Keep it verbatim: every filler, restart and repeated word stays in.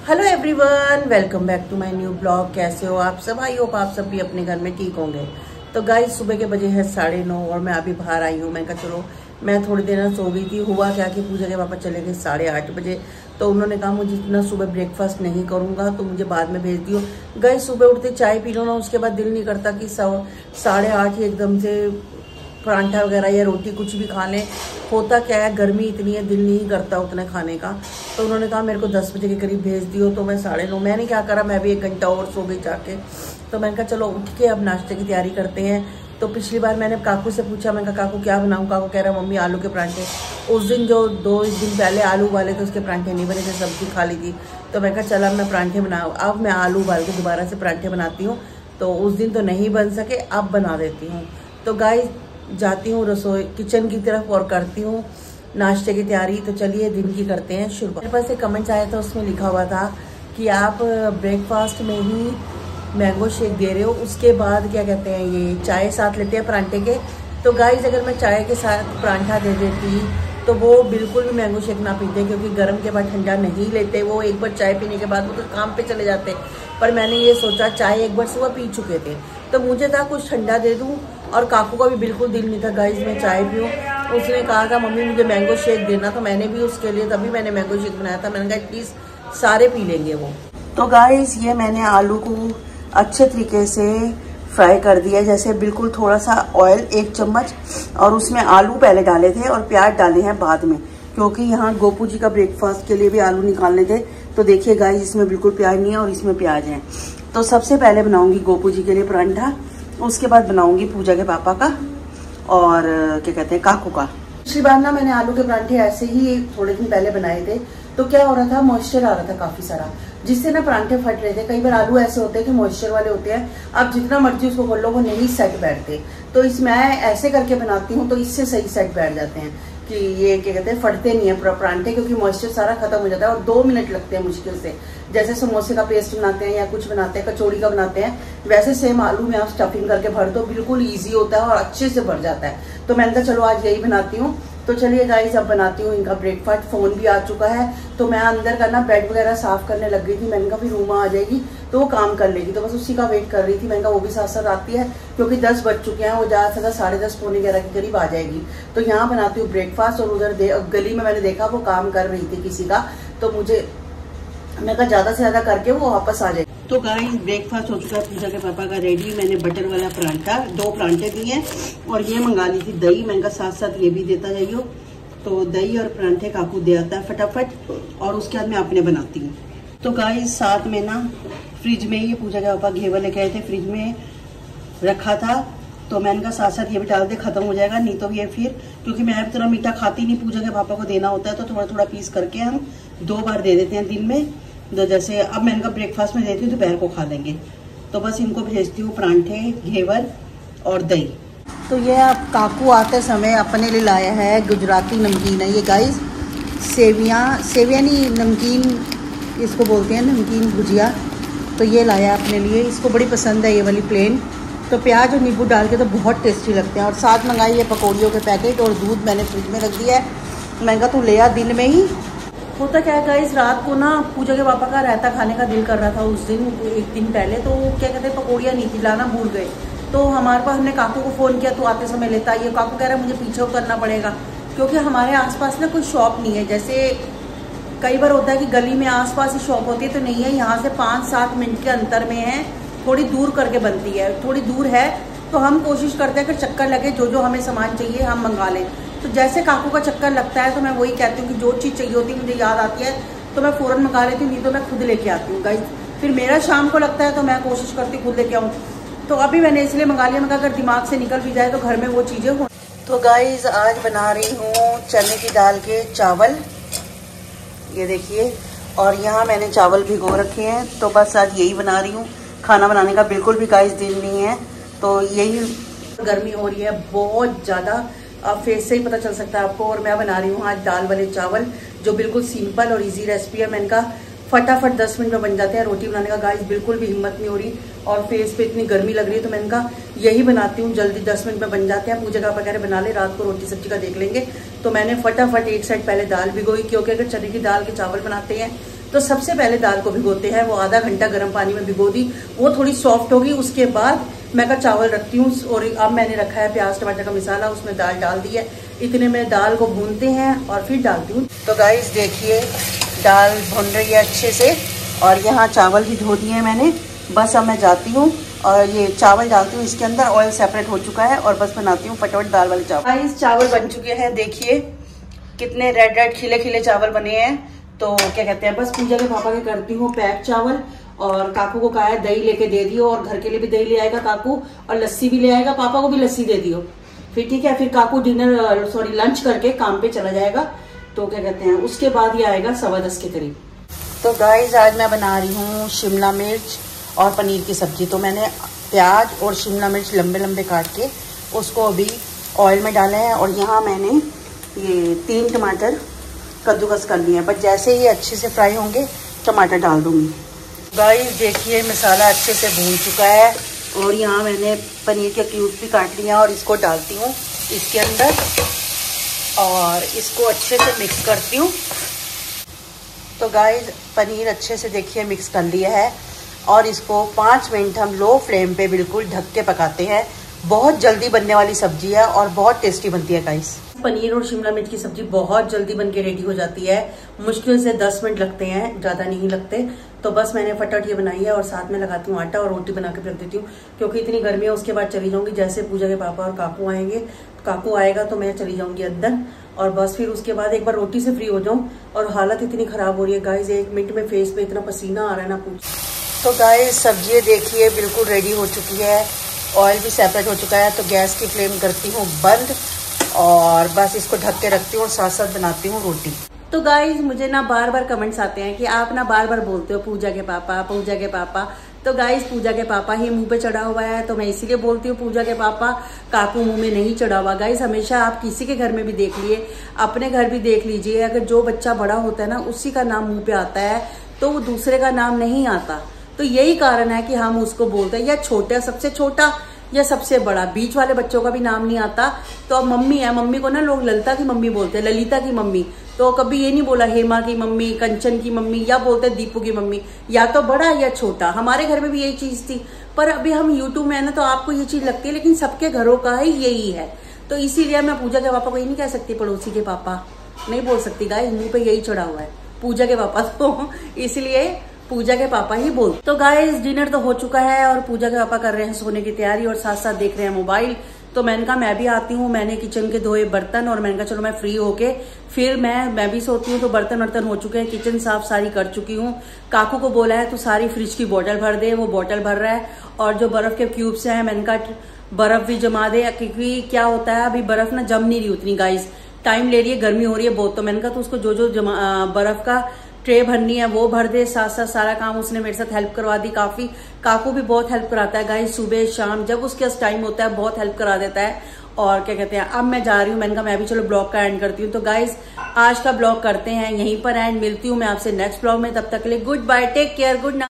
Hello everyone, welcome back to my new blog. कैसे हो आप सब? आई होप आप सब भी अपने घर में ठीक होंगे। तो गाइस, सुबह के बजे है साढ़े नौ और मैं अभी बाहर आई हूँ। मैं कहा चलो मैं थोड़ी देर सो गई थी। हुआ क्या कि पूजा के पापा चले गए साढ़े आठ बजे। तो उन्होंने कहा मुझे इतना सुबह ब्रेकफास्ट नहीं करूँगा तो मुझे बाद में भेज दियो। गाइस, सुबह उठते चाय पी लो ना, उसके बाद दिल नहीं करता कि साढ़े आठ ही एकदम से परांठा वगैरह या रोटी कुछ भी खा लें। होता क्या है, गर्मी इतनी है, दिल नहीं करता उतना खाने का। तो उन्होंने कहा मेरे को दस बजे के करीब भेज दियो। तो मैं साढ़े नौ मैंने क्या करा, मैं भी एक घंटा और सो गई जाके। तो मैंने कहा चलो उठ के अब नाश्ते की तैयारी करते हैं। तो पिछली बार मैंने काकू से पूछा, मैंने कहा काकू क्या बनाऊँ? काकू कह रहा मम्मी आलू के परांठे। उस दिन जो दो दिन पहले आलू उबाले थे उसके परांठे नहीं बने थे, सब्जी खा ली थी। तो मैं कहा चला मैं परांठे बनाऊँ। अब मैं आलू उबाल के दोबारा से परांठे बनाती हूँ। तो उस दिन तो नहीं बन सके, अब बना देती हूँ। तो गाइस, जाती हूँ रसोई किचन की तरफ और करती हूँ नाश्ते की तैयारी। तो चलिए दिन की करते हैं शुरुआत। मेरे पास एक कमेंट आया था, उसमें लिखा हुआ था कि आप ब्रेकफास्ट में ही मैंगो शेक दे रहे हो, उसके बाद क्या कहते हैं ये चाय साथ लेते हैं परांठे के। तो गाइस, अगर मैं चाय के साथ परांठा दे देती तो वो बिल्कुल भी मैंगो शेक ना पीते, क्योंकि गर्म के बाद ठंडा नहीं लेते। वो एक बार चाय पीने के बाद वो तो काम पे चले जाते। पर मैंने ये सोचा, चाय एक बार सुबह पी चुके थे तो मुझे था कुछ ठंडा दे दूं। और काकू का भी बिल्कुल दिल नहीं था गाइस मैं चाय पीऊँ। उसने कहा था मम्मी मुझे मैंगो शेक देना। तो मैंने भी उसके लिए तभी मैंने मैंगो शेक बनाया था। मैंने कहा एटलीस्ट सारे पी लेंगे वो। तो गाइस, ये मैंने आलू को अच्छे तरीके से फ्राई कर दिया, जैसे बिल्कुल थोड़ा सा ऑयल एक चम्मच, और उसमें आलू पहले डाले थे और प्याज डाले हैं बाद में, क्योंकि यहाँ गोपू जी का ब्रेकफास्ट के लिए भी आलू निकालने थे। तो देखिए गाइस, इसमें बिल्कुल प्याज नहीं है और इसमें प्याज है। तो सबसे पहले बनाऊंगी गोपू जी के लिए परांठा, उसके बाद बनाऊंगी पूजा के पापा का और क्या कहते हैं काकू का। पिछली बार ना मैंने आलू के परांठे ऐसे ही थोड़े दिन पहले बनाए थे। तो क्या हो रहा था, मॉइस्चर आ रहा था काफी सारा, जिससे ना परांठे फट रहे थे। कई बार आलू ऐसे होते हैं कि मॉइस्चर वाले होते हैं, आप जितना मर्जी उसको कर लो वो नहीं सेट बैठते। तो इसमें ऐसे करके बनाती हूँ तो इससे सही सेट बैठ जाते हैं कि ये क्या कहते हैं फटते नहीं है परांठे, क्योंकि मॉइस्चर सारा खत्म हो जाता है और दो मिनट लगते हैं मुश्किल से। जैसे समोसे का पेस्ट बनाते हैं या कुछ बनाते हैं, कचौड़ी का बनाते हैं, वैसे सेम आलू में आप स्टफिंग करके भर दो, बिल्कुल ईजी होता है और अच्छे से भर जाता है। तो मैंने कहा चलो आज यही बनाती हूँ। तो चलिए गाइस, अब बनाती हूँ इनका ब्रेकफास्ट। फोन भी आ चुका है तो मैं अंदर का ना बेड वगैरह साफ करने लग गई थी। मैंने कहा फिर रूमा आ जाएगी तो वो काम कर लेगी, तो बस उसी का वेट कर रही थी। मैंने कहा वो भी साथ साथ आती है, क्योंकि दस बज चुके हैं, वो ज्यादा से साढ़े दस पौने ग्यारह के करीब आ जाएगी। तो यहाँ बनाती हूँ ब्रेकफास्ट और उधर गली में मैंने देखा वो काम कर रही थी किसी का, तो मुझे मैं कहा ज्यादा से ज्यादा करके वो वापस आ जाएगी। तो गाइस, ब्रेकफास्ट हो चुका है पूजा के पापा का रेडी। मैंने बटर वाला परांठा दो परांठे दिए हैं और ये मंगा ली थी दही। मैंने कहा साथ साथ ये भी देता जाइयो। तो दही और परांठे काकू दे आता है फटाफट और उसके बाद मैं अपने बनाती हूँ। तो गाइस, साथ में ना फ्रिज में ये पूजा के पापा घेवर लेके आए थे, फ्रिज में रखा था। तो मैंने कहा साथ साथ ये भी डाल दे, खत्म हो जाएगा नहीं तो ये फिर, क्योंकि मैं अब इतना मीठा खाती नहीं, पूजा के पापा को देना होता है तो थोड़ा थोड़ा पीस करके हम दो बार दे देते हैं दिन में। तो जैसे अब मैंने कहा ब्रेकफास्ट में देती हूँ दोपहर को खा लेंगे। तो बस इनको भेजती हूँ परांठे, घेवर और दही। तो ये अब काकू आते समय अपने लिए लाया है गुजराती नमकीन है ये गाइस, सेवियाँ सेवियाँ नहीं नमकीन इसको बोलते हैं, नमकीन भुजिया। तो ये लाया है अपने लिए, इसको बड़ी पसंद है ये वाली प्लेन। तो प्याज और नींबू डाल के तो बहुत टेस्टी लगते हैं। और साथ मंगाई ये पकौड़ियों के पैकेट और दूध मैंने फ्रिज में रख दिया है। मैं कहा तू ले आ दिन में ही। होता क्या है गाइस, रात को ना पूजा के पापा का रायता खाने का दिल कर रहा था उस दिन एक दिन पहले। तो क्या कहते हैं पकौड़ियाँ नहीं थी, लाना भूल गए। तो हमारे पास हमने काकू को फ़ोन किया, तो आते समय लेता आइए। काकू कह रहा है मुझे पीछे उतरना पड़ेगा, क्योंकि हमारे आसपास ना कोई शॉप नहीं है। जैसे कई बार होता है कि गली में आसपास ही शॉप होती है, तो नहीं है। यहाँ से पाँच सात मिनट के अंतर में है, थोड़ी दूर करके बनती है, थोड़ी दूर है। तो हम कोशिश करते हैं कि चक्कर लगे, जो जो हमें सामान चाहिए हम मंगा लें। तो जैसे काकू का चक्कर लगता है तो मैं वही कहती हूँ कि जो चीज़ चाहिए होती है मुझे याद आती है तो मैं फ़ौरन मंगा लेती हूँ, नहीं तो मैं खुद लेके आती हूँ गाइस। फिर मेरा शाम को लगता है तो मैं कोशिश करती हूँ खुद लेके आऊँ। तो अभी मैंने इसलिए मंगा लिया, मैं अगर दिमाग से निकल भी जाए तो घर में वो चीज़ें हो। तो गाइस, आज बना रही हूँ चने की दाल के चावल, ये देखिए। और यहाँ मैंने चावल भिगो रखे हैं, तो बस आज यही बना रही हूँ। खाना बनाने का बिल्कुल भी गाइस दिल नहीं है, तो यही। गर्मी हो रही है बहुत ज़्यादा, अब फेस से ही पता चल सकता है आपको। और मैं बना रही हूँ आज दाल वाले चावल, जो बिल्कुल सिंपल और इजी रेसिपी है। मैंने कहा फटाफट दस मिनट में बन जाते हैं। रोटी बनाने का गाइस बिल्कुल भी हिम्मत नहीं हो रही और फेस पे इतनी गर्मी लग रही है, तो मैंने कहा यही बनाती हूँ, जल्दी दस मिनट में बन जाते हैं। पूजा का वगैरह बना ले, रात को रोटी सब्जी का देख लेंगे। तो मैंने फटाफट एक साइड पहले दाल भिगोई, क्योंकि अगर चने की दाल के चावल बनाते हैं तो सबसे पहले दाल को भिगोते हैं, वो आधा घंटा गर्म पानी में भिगो दी, वो थोड़ी सॉफ्ट होगी, उसके बाद मैं का चावल रखती हूँ। और अब मैंने रखा है प्याज टमाटर का मसाला, उसमें दाल डाल दी है। इतने में दाल को भूनते हैं और फिर डालती हूँ। तो गाइस देखिए दाल भुन रही है अच्छे से, और यहाँ चावल भी धो दिए हैं मैंने। बस अब मैं जाती हूँ और ये चावल डालती हूँ इसके अंदर, ऑयल सेपरेट हो चुका है, और बस बनाती हूँ फटाफट दाल वाले चावल। गाइस चावल बन चुके हैं, देखिए कितने रेड रेड खिले खिले चावल बने हैं। तो क्या कहते हैं, बस पूजा के पापा के करती हूँ पैक चावल, और काकू को कहा है दही लेके दे दियो, और घर के लिए भी दही ले आएगा काकू, और लस्सी भी ले आएगा, पापा को भी लस्सी दे दियो। फिर ठीक है, फिर काकू डिनर सॉरी लंच करके काम पे चला जाएगा। तो क्या कहते हैं, उसके बाद ये आएगा सवा दस के करीब। तो गाइस आज मैं बना रही हूँ शिमला मिर्च और पनीर की सब्जी। तो मैंने प्याज और शिमला मिर्च लंबे लंबे काट के उसको अभी ऑयल में डाला है, और यहाँ मैंने ये तीन टमाटर कद्दूकस कर लिए हैं। बस जैसे ही अच्छे से फ्राई होंगे टमाटर डाल दूंगी। गाइस देखिए मसाला अच्छे से भून चुका है, और यहाँ मैंने पनीर के क्यूब्स भी काट लिए हैं, और इसको डालती हूँ इसके अंदर, और इसको अच्छे से मिक्स करती हूँ। तो गाइस पनीर अच्छे से देखिए मिक्स कर लिया है, और इसको पाँच मिनट हम लो फ्लेम पे बिल्कुल ढक के पकाते हैं। बहुत जल्दी बनने वाली सब्जी है और बहुत टेस्टी बनती है गाइस। पनीर और शिमला मिर्च की सब्जी बहुत जल्दी बन के रेडी हो जाती है, मुश्किल से दस मिनट लगते हैं, ज़्यादा नहीं लगते। तो बस मैंने फटाफट ये बनाई है, और साथ में लगाती हूँ आटा, और रोटी बना के रख देती हूँ, क्योंकि इतनी गर्मी है। उसके बाद चली जाऊंगी, जैसे पूजा के पापा और काकू आएंगे, काकू आएगा तो मैं चली जाऊंगी अंदर, और बस फिर उसके बाद एक बार रोटी से फ्री हो जाऊँ। और हालत इतनी खराब हो रही है गाइस, एक मिनट में फेस पे इतना पसीना आ रहा है ना पूछ। तो गाइस सब्जी देखिए बिल्कुल रेडी हो चुकी है, ऑयल भी सेपरेट हो चुका है। तो गैस की फ्लेम करती हूँ बंद, और बस इसको ढक के रखती हूँ, और साथ साथ बनाती हूँ रोटी। तो गाइज मुझे ना बार बार कमेंट्स आते हैं कि आप ना बार बार बोलते हो पूजा के पापा पूजा के पापा। तो गाइज पूजा के पापा ही मुंह पे चढ़ा हुआ है, तो मैं इसीलिए बोलती हूँ पूजा के पापा। काकू मुंह में नहीं चढ़ा हुआ। गाइज हमेशा आप किसी के घर में भी देख लिए, अपने घर भी देख लीजिए, अगर जो बच्चा बड़ा होता है ना उसी का नाम मुंह पे आता है, तो वो दूसरे का नाम नहीं आता। तो यही कारण है कि हम उसको बोलते हैं, या छोटा सबसे छोटा या सबसे बड़ा, बीच वाले बच्चों का भी नाम नहीं आता। तो अब मम्मी है, मम्मी को ना लोग ललिता की मम्मी बोलते हैं, ललिता की मम्मी। तो कभी ये नहीं बोला हेमा की मम्मी, कंचन की मम्मी, या बोलते दीपू की मम्मी, या तो बड़ा या छोटा। हमारे घर में भी यही चीज थी, पर अभी हम यूट्यूब में है ना, तो आपको ये चीज लगती है, लेकिन सबके घरों का ही यही है। तो इसीलिए मैं पूजा के पापा को ये नहीं कह सकती पड़ोसी के पापा, नहीं बोल सकती गाइस, मुंह पे यही चढ़ा हुआ है पूजा के पापा, तो इसलिए पूजा के पापा ही बोल। तो गाइस डिनर तो हो चुका है, और पूजा के पापा कर रहे हैं सोने की तैयारी, और साथ साथ देख रहे हैं मोबाइल। तो मैंने कहा मैं भी आती हूँ, मैंने किचन के धोए बर्तन, और मैंने कहा चलो मैं फ्री होके फिर मैं मैं भी सोती हूँ। तो बर्तन वर्तन हो चुके हैं, किचन साफ सारी कर चुकी हूँ। काकू को बोला है तो सारी फ्रिज की बोतल भर दे, वो बोतल भर रहा है। और जो बर्फ के क्यूब्स हैं मैंने कहा बर्फ भी जमा दे, क्योंकि क्या होता है अभी बर्फ ना जम नहीं रही उतनी गाइस, टाइम ले रही है, गर्मी हो रही है बहुत। तो मैंने कहा तो उसको जो जो जमा बर्फ का ट्रे भरनी है वो भर दे। साथ साथ सारा काम उसने मेरे साथ हेल्प करवा दी काफी। काकू भी बहुत हेल्प कराता है गाइस, सुबह शाम जब उसके पास टाइम होता है बहुत हेल्प करा देता है। और क्या कहते हैं, अब मैं जा रही हूँ, मैंने कहा मैं भी चलो ब्लॉग का एंड करती हूँ। तो गाइस आज का ब्लॉग करते हैं यहीं पर एंड, मिलती हूँ मैं आपसे नेक्स्ट ब्लॉग में। तब तक के लिए good bye, take care, good night.